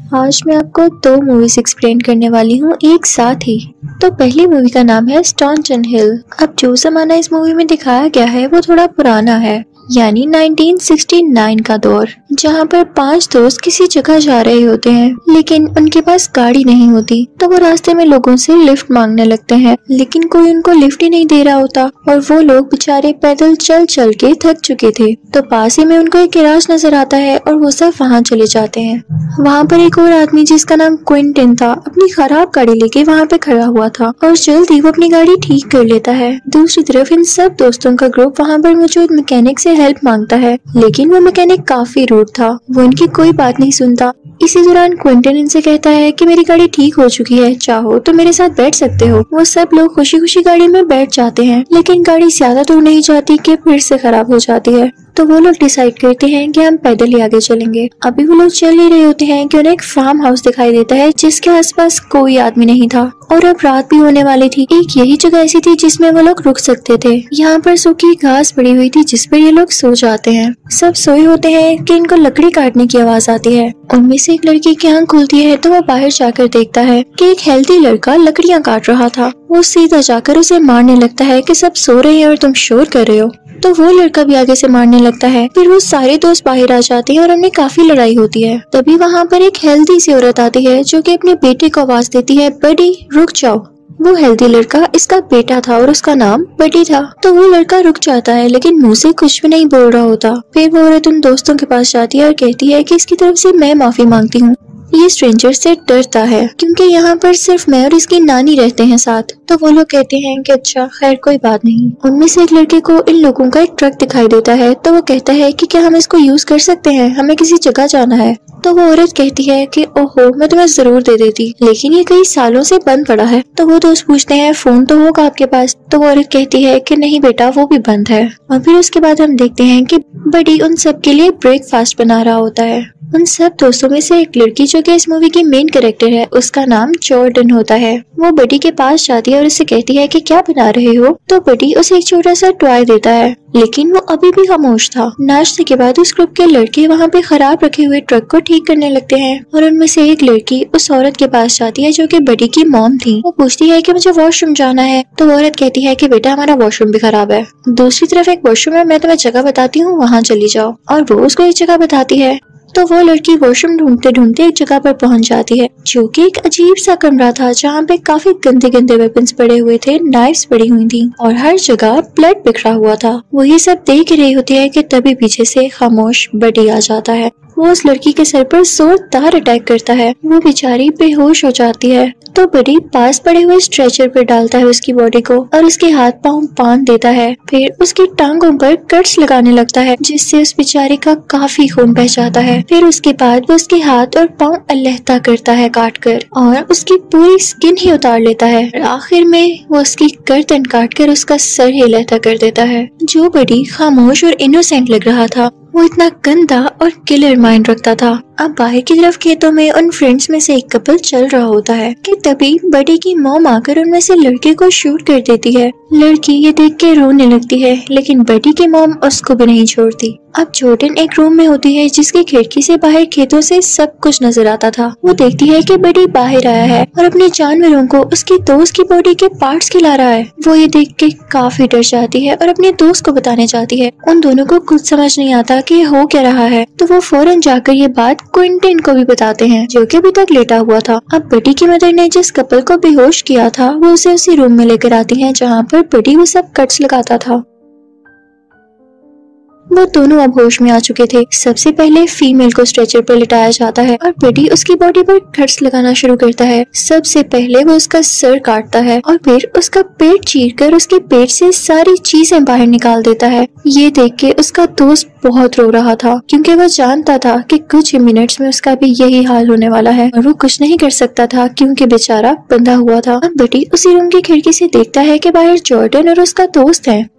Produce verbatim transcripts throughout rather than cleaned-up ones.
आज मैं आपको दो मूवीज एक्सप्लेन करने वाली हूँ एक साथ ही। तो पहली मूवी का नाम है स्टॉन्टन हिल। अब जो जमाना इस मूवी में दिखाया गया है वो थोड़ा पुराना है, यानी नाइनटीन सिक्सटी नाइन का दौर, जहाँ पर पांच दोस्त किसी जगह जा रहे होते हैं लेकिन उनके पास गाड़ी नहीं होती। तो वो रास्ते में लोगों से लिफ्ट मांगने लगते हैं, लेकिन कोई उनको लिफ्ट ही नहीं दे रहा होता और वो लोग बेचारे पैदल चल चल के थक चुके थे। तो पास ही में उनको एक गैराज नजर आता है और वो सब वहाँ चले जाते हैं। वहाँ पर एक और आदमी जिसका नाम क्विंटन था अपनी खराब गाड़ी लेके वहाँ पे खड़ा हुआ था और जल्द ही वो अपनी गाड़ी ठीक कर लेता है। दूसरी तरफ इन सब दोस्तों का ग्रुप वहाँ पर मौजूद मैकेनिक से हेल्प मांगता है, लेकिन वो मैकेनिक काफी रूड था, वो इनकी कोई बात नहीं सुनता। इसी दौरान क्विंटन इनसे कहता है कि मेरी गाड़ी ठीक हो चुकी है, चाहो तो मेरे साथ बैठ सकते हो। वो सब लोग खुशी खुशी गाड़ी में बैठ जाते हैं, लेकिन गाड़ी ज्यादा दूर नहीं जाती कि फिर से खराब हो जाती है। तो वो लोग डिसाइड करते हैं कि हम पैदल ही आगे चलेंगे। अभी वो लोग चल ही रहे होते हैं कि उन्हें एक फार्म हाउस दिखाई देता है जिसके आसपास कोई आदमी नहीं था और अब रात भी होने वाली थी। एक यही जगह ऐसी थी जिसमें वो लोग रुक सकते थे। यहाँ पर सूखी घास पड़ी हुई थी जिस पर ये लोग सो जाते हैं। सब सोए होते हैं कि इनको लकड़ी काटने की आवाज आती है। उनमें से एक लड़की की आंख खुलती है तो वो बाहर जाकर देखता है कि एक हेल्दी लड़का लकड़ियाँ काट रहा था। वो सीधा जाकर उसे मारने लगता है कि सब सो रहे हैं और तुम शोर कर रहे हो। तो वो लड़का भी आगे से मारने लगता है। फिर वो सारे दोस्त बाहर आ जाते हैं और उनमें काफी लड़ाई होती है। तभी वहाँ पर एक हेल्दी सी औरत आती है जो कि अपने बेटे को आवाज देती है, बडी रुक जाओ। वो हेल्दी लड़का इसका बेटा था और उसका नाम बडी था। तो वो लड़का रुक जाता है लेकिन मुंह से कुछ भी नहीं बोल रहा होता। फिर वो औरत उन दोस्तों के पास जाती है और कहती है कि इसकी तरफ से मैं माफी मांगती हूँ, ये स्ट्रेंजर से डरता है क्योंकि यहाँ पर सिर्फ मैं और इसकी नानी रहते हैं साथ। तो वो लोग कहते हैं कि अच्छा खैर कोई बात नहीं। उनमें से एक लड़के को इन लोगों का एक ट्रक दिखाई देता है तो वो कहता है कि क्या हम इसको यूज कर सकते हैं, हमें किसी जगह जाना है। तो वो औरत कहती है कि ओहो मैं तुम्हें जरूर दे देती, लेकिन ये कई सालों से बंद पड़ा है। तो वो दोस्त पूछते हैं फोन तो होगा आपके पास। तो वो औरत कहती है कि नहीं बेटा वो भी बंद है। और फिर उसके बाद हम देखते हैं कि बडी उन सब के लिए ब्रेकफास्ट बना रहा होता है। उन सब दोस्तों में से एक लड़की जो कि इस मूवी की मेन कैरेक्टर है उसका नाम जॉर्डन होता है। वो बडी के पास जाती है और उससे कहती है कि क्या बना रहे हो। तो बडी उसे एक छोटा सा टॉय देता है, लेकिन वो अभी भी खामोश था। नाश्ते के बाद उस ग्रुप के लड़के वहाँ पे खराब रखे हुए ट्रक को ठीक करने लगते हैं और उनमें से एक लड़की उस औरत के पास जाती है जो कि बडी की मॉम थी। वो पूछती है कि मुझे वॉशरूम जाना है। तो वो औरत कहती है कि बेटा हमारा वॉशरूम भी खराब है, दूसरी तरफ एक वॉशरूम है, मैं तुम्हें जगह बताती हूँ वहाँ चली जाओ। और वो उसको एक जगह बताती है। तो वो लड़की वॉशरूम ढूंढते ढूंढते एक जगह पर पहुंच जाती है जो कि एक अजीब सा कमरा था जहाँ पे काफी गंदे गंदे वेपन्स पड़े हुए थे, नाइफ्स पड़ी हुई थी और हर जगह ब्लड बिखरा हुआ था। वो ये सब देख रही होती है कि तभी पीछे से खामोश बडी आ जाता है। वो उस लड़की के सर पर जोरदार अटैक करता है, वो बेचारी बेहोश हो जाती है। तो बडी पास पड़े हुए स्ट्रेचर पर डालता है उसकी बॉडी को और उसके हाथ पांव बांध देता है। फिर उसकी टांगों पर कट्स लगाने लगता है जिससे उस बेचारे का काफी खून बह जाता है। फिर उसके बाद वो उसके हाथ और पांव अलहदा करता है काट कर और उसकी पूरी स्किन ही उतार लेता है। आखिर में वो उसकी गर्दन काट कर उसका सर ही अलहदा कर देता है। जो बडी खामोश और इनोसेंट लग रहा था वो इतना गंदा और किलर माइंड रखता था। अब बाहर की तरफ खेतों में उन फ्रेंड्स में से एक कपल चल रहा होता है कि तभी बडी की मॉम आकर उनमें से लड़के को शूट कर देती है। लड़की ये देख के रोने लगती है लेकिन बडी की मॉम उसको भी नहीं छोड़ती। अब जॉर्डन एक रूम में होती है जिसकी खिड़की से बाहर खेतों से सब कुछ नजर आता था। वो देखती है कि बडी बाहर आया है और अपने जानवरों को उसकी दोस्त की बॉडी के पार्ट्स खिला रहा है। वो ये देख के काफी डर जाती है और अपने दोस्त को बताने जाती है। उन दोनों को कुछ समझ नहीं आता कि हो क्या रहा है। तो वो फौरन जाकर ये बात क्विंटन को भी बताते हैं जो कि अभी तक लेटा हुआ था। अब बडी की मदर ने जिस कपल को बेहोश किया था वो उसे उसी रूम में लेकर आती है जहाँ पर बडी वो सब कट्स लगाता था। वो दोनों अब होश में आ चुके थे। सबसे पहले फीमेल को स्ट्रेचर पर लिटाया जाता है और बडी उसकी बॉडी पर कट्स लगाना शुरू करता है। सबसे पहले वो उसका सर काटता है और फिर उसका पेट चीरकर उसके पेट से सारी चीजें बाहर निकाल देता है। ये देख के उसका दोस्त बहुत रो रहा था क्योंकि वो जानता था कि कुछ ही मिनट्स में उसका भी यही हाल होने वाला है और वो कुछ नहीं कर सकता था क्योंकि बेचारा बंधा हुआ था। अब बडी उसी रूम की खिड़की से देखता है कि बाहर जॉर्डन और उसका दोस्त है।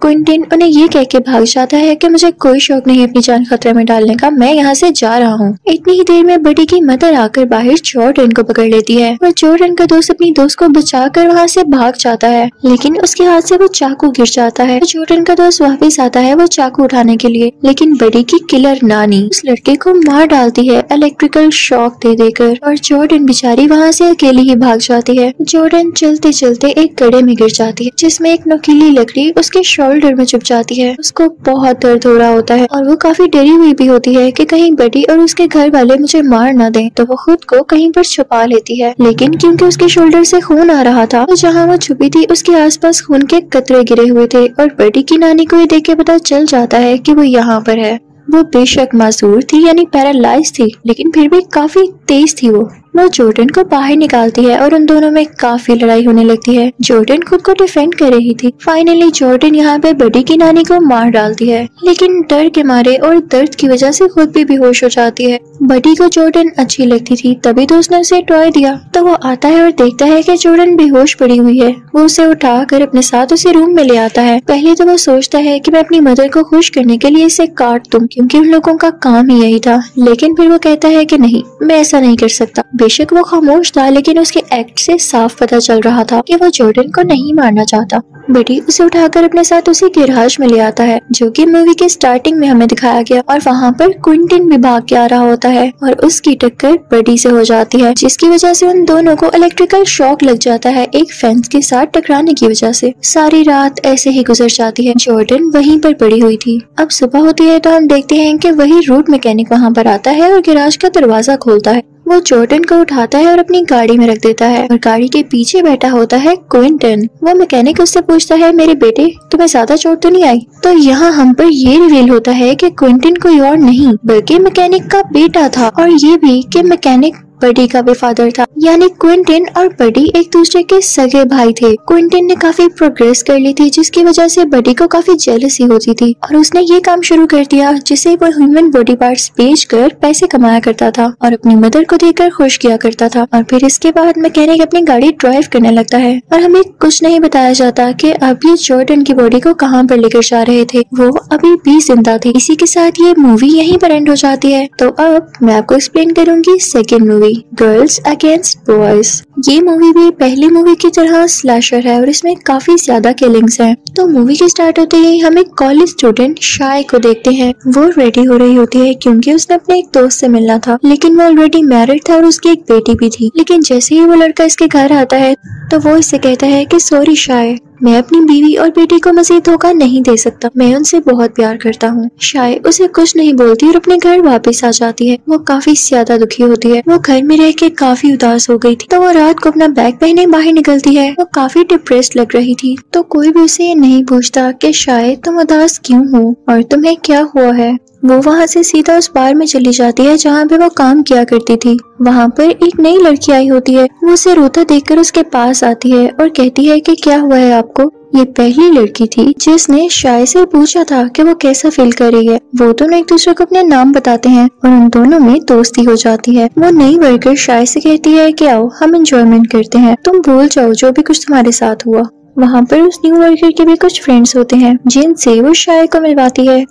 क्विंटिन उन्हें ये कह के भाग जाता है कि मुझे कोई शौक नहीं अपनी जान खतरे में डालने का, मैं यहाँ से जा रहा हूँ। इतनी ही देर में बडी की मदर आकर बाहर जॉर्डन को पकड़ लेती है और जॉर्डन का दोस्त अपनी दोस्त को बचाकर वहाँ से भाग जाता है, लेकिन उसके हाथ से वो चाकू गिर जाता है। जॉर्डन का दोस्त वापस आता है वो चाकू उठाने के लिए, लेकिन बडी की किलर नानी उस लड़के को मार डालती है इलेक्ट्रिकल शॉक दे देकर, और जॉर्डन बेचारी वहाँ से अकेली ही भाग जाती है। जॉर्डन चलते चलते एक गड्ढे में गिर जाती है जिसमें एक नुकीली लकड़ी उसके शोल्डर में चुभ जाती है। उसको बहुत दर्द हो रहा होता है और वो काफी डरी हुई भी होती है कि कहीं बडी और उसके घर वाले मुझे मार न दें, तो वो खुद को कहीं पर छुपा लेती है। लेकिन क्योंकि उसके शोल्डर से खून आ रहा था तो जहाँ वो छुपी थी उसके आसपास खून के कतरे गिरे हुए थे, और बडी की नानी को ये देख के पता चल जाता है कि वो यहाँ पर है। वो बेशक मासूर थी यानी पैरालाइज थी, लेकिन फिर भी काफी तेज थी। वो वो जॉर्डन को बाहर निकालती है और उन दोनों में काफी लड़ाई होने लगती है। जॉर्डन खुद को डिफेंड कर रही थी। फाइनली जॉर्डन यहाँ पे बडी की नानी को मार डालती है, लेकिन डर के मारे और दर्द की वजह से खुद भी बेहोश हो जाती है। बडी को जॉर्डन अच्छी लगती थी, तभी तो उसने उसे टॉय दिया। तो वो आता है और देखता है कि जॉर्डन बेहोश पड़ी हुई है। वो उसे उठा कर अपने साथ उसे रूम में ले आता है। पहले तो वो सोचता है कि मैं अपनी मदर को खुश करने के लिए इसे काट दूं, क्योंकि उन लोगों का काम ही यही था। लेकिन फिर वो कहता है कि नहीं, मैं ऐसा नहीं कर सकता। बेशक वो खामोश था, लेकिन उसके एक्ट से साफ पता चल रहा था कि वो जॉर्डन को नहीं मारना चाहता। बडी उसे उठाकर अपने साथ उसी गैराज में ले आता है, जो कि मूवी के स्टार्टिंग में हमें दिखाया गया, और वहाँ पर क्विंटिन भी भाग के आ रहा होता है और उसकी टक्कर बडी से हो जाती है, जिसकी वजह से उन दोनों को इलेक्ट्रिकल शॉक लग जाता है एक फेंस के साथ टकराने की वजह से। सारी रात ऐसे ही गुजर जाती है। जॉर्डन वहीं पर पड़ी हुई थी। अब सुबह होती है तो हम देखते हैं कि वही रूट मैकेनिक वहाँ पर आता है और गैराज का दरवाजा खोलता है। वो जॉर्डन को उठाता है और अपनी गाड़ी में रख देता है, और गाड़ी के पीछे बैठा होता है क्विंटन। वो मैकेनिक उससे पूछता है, मेरे बेटे तुम्हें ज्यादा चोट तो नहीं आई? तो यहाँ हम पर ये रिवील होता है कि क्विंटन कोई और नहीं बल्कि मैकेनिक का बेटा था, और ये भी कि मैकेनिक बडी का वफादार था। यानी क्विंटिन और बडी एक दूसरे के सगे भाई थे। क्विंटिन ने काफी प्रोग्रेस कर ली थी, जिसकी वजह से बडी को काफी जेलसी होती थी, और उसने ये काम शुरू कर दिया जिसे वो ह्यूमन बॉडी पार्ट्स बेचकर पैसे कमाया करता था और अपनी मदर को देकर खुश किया करता था। और फिर इसके बाद मैकेनिक अपनी गाड़ी ड्राइव करने लगता है, और हमें कुछ नहीं बताया जाता कि अब ये जॉर्डन की बॉडी को कहाँ पर लेकर जा रहे थे। वो अभी भी जिंदा थी। इसी के साथ ये मूवी यहीं पर एंड हो जाती है। तो अब मैं आपको एक्सप्लेन करूंगी second movie, girls against boys. ये मूवी भी पहली मूवी की तरह स्लैशर है और इसमें काफी ज्यादा किलिंग्स हैं। तो मूवी के स्टार्ट होते ही हम एक कॉलेज स्टूडेंट शाय को देखते हैं। वो रेडी हो रही होती है क्योंकि उसने अपने एक दोस्त से मिलना था, लेकिन वो ऑलरेडी मैरिड था और उसकी एक बेटी भी थी। लेकिन जैसे ही वो लड़का इसके घर आता है तो वो इससे कहता है कि सॉरी शाय, मैं अपनी बीवी और बेटी को मजीद धोखा नहीं दे सकता, मैं उनसे बहुत प्यार करता हूँ। शाय उसे कुछ नहीं बोलती और अपने घर वापस आ जाती है। वो काफी ज्यादा दुखी होती है। वो घर में रह के काफी उदास हो गई थी, तो वो रात को अपना बैग पहने बाहर निकलती है। वो काफी डिप्रेस्ड लग रही थी, तो कोई भी उसे ये नहीं पूछता कि शाय तुम उदास क्यों हो और तुम्हें क्या हुआ है। वो वहाँ से सीधा उस बार में चली जाती है जहाँ पे वो काम किया करती थी। वहाँ पर एक नई लड़की आई होती है। वो उसे रोता देखकर उसके पास आती है और कहती है कि क्या हुआ है आपको। ये पहली लड़की थी जिसने शाय से पूछा था कि वो कैसा फील कर रही है। वो दोनों एक दूसरे को अपने नाम बताते हैं और उन दोनों में दोस्ती हो जाती है। वो नई वर्कर शाय से कहती है कि आओ हम एंजॉयमेंट करते हैं, तुम भूल जाओ जो भी कुछ तुम्हारे साथ हुआ। वहाँ पर उस न्यू वर्कर के भी कुछ फ्रेंड्स होते हैं जिनसे वो शाय को मिलवाती है।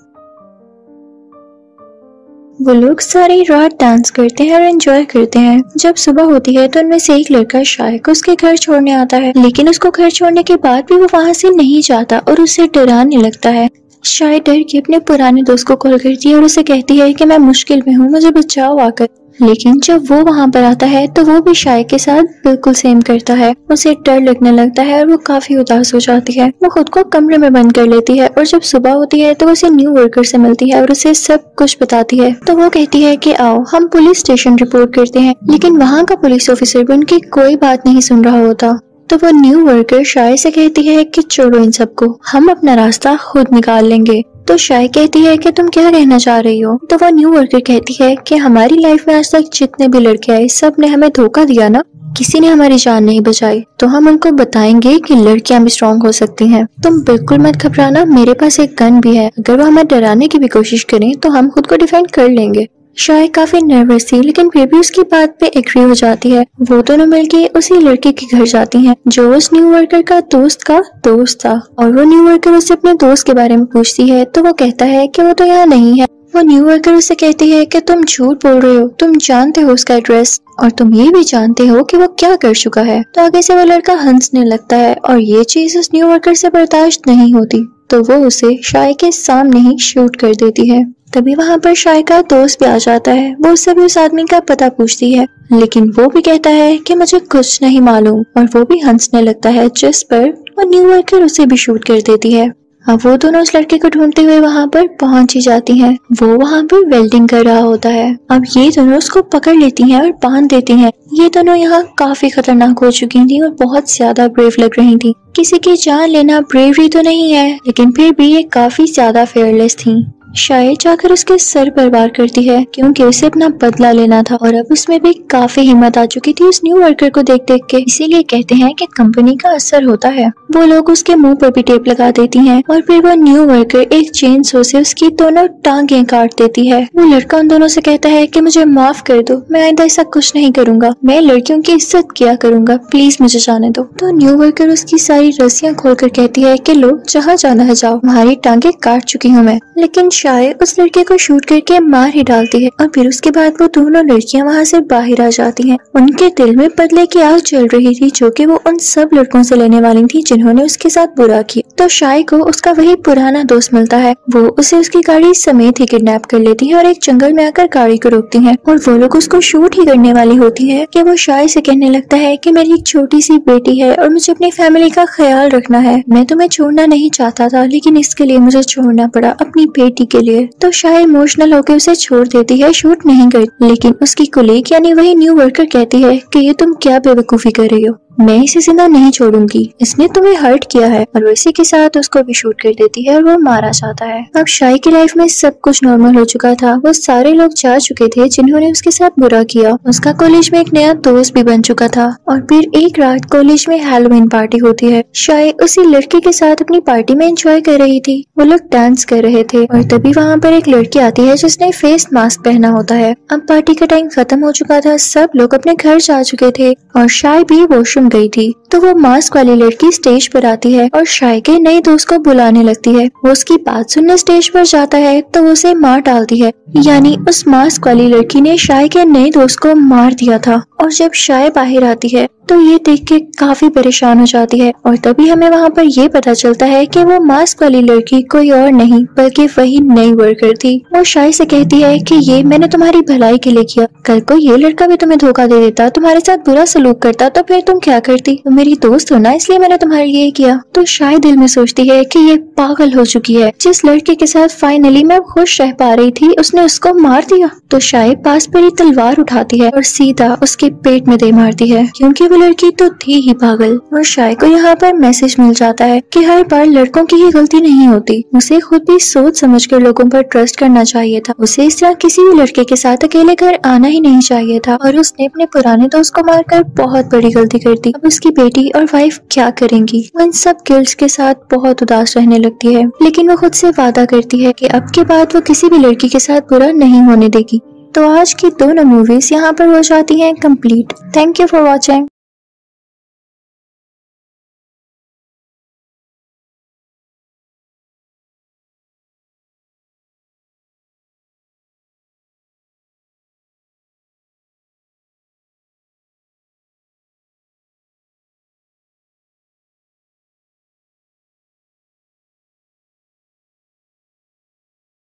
वो लोग सारी रात डांस करते हैं और एंजॉय करते हैं। जब सुबह होती है तो उनमें से एक लड़का शाय को उसके घर छोड़ने आता है, लेकिन उसको घर छोड़ने के बाद भी वो वहाँ से नहीं जाता और उसे डराने लगता है। शाय डर के अपने पुराने दोस्त को कॉल करती है और उसे कहती है कि मैं मुश्किल में हूँ, मुझे बचाओ आकर। लेकिन जब वो वहाँ पर आता है तो वो भी शाय के साथ बिल्कुल सेम करता है। उसे डर लगने लगता है और वो काफी उदास हो जाती है। वो खुद को कमरे में बंद कर लेती है और जब सुबह होती है तो वो उसे न्यू वर्कर से मिलती है और उसे सब कुछ बताती है। तो वो कहती है कि आओ हम पुलिस स्टेशन रिपोर्ट करते हैं, लेकिन वहाँ का पुलिस ऑफिसर भी उनकी कोई बात नहीं सुन रहा होता। तो वो न्यू वर्कर शाय से कहती है कि छोड़ो इन सबको, हम अपना रास्ता खुद निकाल लेंगे। तो शाय कहती है कि तुम क्या कहना चाह रही हो। तो वो न्यू वर्कर कहती है कि हमारी लाइफ में आज तक जितने भी लड़के आए सब ने हमें धोखा दिया ना, किसी ने हमारी जान नहीं बचाई। तो हम उनको बताएंगे कि लड़कियां भी स्ट्रॉन्ग हो सकती हैं। तुम बिल्कुल मत घबराना, मेरे पास एक गन भी है, अगर वो हमें डराने की भी कोशिश करें तो हम खुद को डिफेंड कर लेंगे। शाय काफी नर्वस थी लेकिन फिर भी उसकी बात पे एग्री हो जाती है। वो दोनों मिलके उसी लड़के के घर जाती हैं जो उस न्यू वर्कर का दोस्त का दोस्त था, और वो न्यू वर्कर उससे अपने दोस्त के बारे में पूछती है तो वो कहता है कि वो तो यहाँ नहीं है। वो न्यू वर्कर उससे कहती है कि तुम झूठ बोल रहे हो, तुम जानते हो उसका एड्रेस और तुम ये भी जानते हो कि वो क्या कर चुका है। तो आगे से वो लड़का हंसने लगता है और ये चीज उस न्यू वर्कर से बर्दाश्त नहीं होती, तो वो उसे शाय के सामने ही शूट कर देती है। तभी वहाँ पर शाय का दोस्त भी आ जाता है। वो उससे भी उस आदमी का पता पूछती है लेकिन वो भी कहता है कि मुझे कुछ नहीं मालूम, और वो भी हंसने लगता है, जिस पर वो न्यू वर्कर उसे भी शूट कर देती है। अब वो दोनों उस लड़के को ढूंढते हुए वहाँ पर पहुंच ही जाती हैं। वो वहाँ पर वेल्डिंग कर रहा होता है। अब ये दोनों उसको पकड़ लेती हैं और बांध देती हैं। ये दोनों यहाँ काफी खतरनाक हो चुकी थी और बहुत ज्यादा ब्रेव लग रही थी। किसी की जान लेना ब्रेवरी तो नहीं है, लेकिन फिर भी ये काफी ज्यादा फेयरलेस थी। शायद जाकर उसके सर पर वार करती है क्योंकि उसे अपना बदला लेना था, और अब उसमें भी काफी हिम्मत आ चुकी थी उस न्यू वर्कर को देख देख के। इसीलिए कहते हैं कि कंपनी का असर होता है। वो लोग उसके मुंह पर भी टेप लगा देती हैं और फिर वो न्यू वर्कर एक चेन सो से उसकी दोनों टांगे काट देती है। वो लड़का उन दोनों से कहता है कि मुझे माफ कर दो, मैं आइंदा ऐसा कुछ नहीं करूंगा, मैं लड़कियों की इज्जत किया करूंगा, प्लीज मुझे जाने दो। तो न्यू वर्कर उसकी सारी रस्सियां खोलकर कहती है कि लो जहाँ जाना है जाओ, तुम्हारी टांगे काट चुकी हूँ मैं। लेकिन शायद उस लड़के को शूट करके मार ही डालती है और फिर उसके बाद वो दोनों लड़कियां वहाँ से बाहर आ जाती हैं। उनके दिल में बदले की आग जल रही थी जो कि वो उन सब लड़कों से लेने वाली थी जिन्होंने उसके साथ बुरा किया। तो शाय को उसका वही पुराना दोस्त मिलता है। वो उसे उसकी गाड़ी समेत ही किडनैप कर लेती है और एक जंगल में आकर गाड़ी को रोकती है, और वो लोग उसको शूट ही करने वाली होती है कि वो शाय से कहने लगता है कि मेरी एक छोटी सी बेटी है और मुझे अपनी फैमिली का ख्याल रखना है। मैं तुम्हें छोड़ना नहीं चाहता था लेकिन इसके लिए मुझे छोड़ना पड़ा, अपनी बेटी के लिए। तो शाय इमोशनल होकर उसे छोड़ देती है, शूट नहीं करती। लेकिन उसकी कोलीग यानी वही न्यू वर्कर कहती है कि ये तुम क्या बेवकूफी कर रही हो, मैं इसे जिंदा नहीं छोड़ूंगी, इसने तुम्हें हर्ट किया है। और इसी के साथ उसको भी शूट कर देती है और वो मारा जाता है। अब शाय की लाइफ में सब कुछ नॉर्मल हो चुका था। वो सारे लोग जा चुके थे जिन्होंने उसके साथ बुरा किया। उसका कॉलेज में एक नया दोस्त भी बन चुका था। और फिर एक रात कॉलेज में हैलोवीन पार्टी होती है। शाय उसी लड़के के साथ अपनी पार्टी में एंजॉय कर रही थी। वो लोग डांस कर रहे थे और तभी वहाँ पर एक लड़की आती है जिसने फेस मास्क पहना होता है। अब पार्टी का टाइम खत्म हो चुका था, सब लोग अपने घर जा चुके थे और शाय भी वॉशरूम गई थी। तो वो मास्क वाली लड़की स्टेज पर आती है और शाय के नए दोस्त को बुलाने लगती है। वो उसकी बात सुनने स्टेज पर जाता है तो वो उसे मार डालती है, यानी उस मास्क वाली लड़की ने शाय के नए दोस्त को मार दिया था। और जब शाय बाहर आती है तो ये देख के काफी परेशान हो जाती है, और तभी हमें वहाँ पर ये पता चलता है कि वो मास्क वाली लड़की कोई और नहीं बल्कि वही नई वर्कर थी। वो शाय से कहती है कि ये मैंने तुम्हारी भलाई के लिए किया, कल को ये लड़का भी तुम्हें धोखा दे देता, तुम्हारे साथ बुरा सलूक करता तो फिर तुम क्या करती, तुम मेरी दोस्त हो ना, इसलिए मैंने तुम्हारे लिए किया। तो शाय दिल में सोचती है कि ये पागल हो चुकी है, जिस लड़के के साथ फाइनली मैं खुश रह पा रही थी उसने उसको मार दिया। तो शाय पास पर ही तलवार उठाती है और सीधा उसके पेट में दे मारती है, क्योंकि वो लड़की तो थी ही पागल। और शाय को यहाँ पर मैसेज मिल जाता है कि हर बार लड़कों की ही गलती नहीं होती, उसे खुद भी सोच समझकर लोगों पर ट्रस्ट करना चाहिए था। उसे इस तरह किसी भी लड़के के साथ अकेले घर आना ही नहीं चाहिए था, और उसने अपने पुराने दोस्त को मारकर बहुत बड़ी गलती कर दी। अब उसकी बेटी और वाइफ क्या करेंगी? वो इन सब गिल्ट के साथ बहुत उदास रहने लगती है, लेकिन वो खुद से वादा करती है कि अब के बाद वो किसी भी लड़की के साथ बुरा नहीं होने देगी। तो आज की दोनों मूवीज यहाँ पर हो जाती हैं complete. Thank you for watching.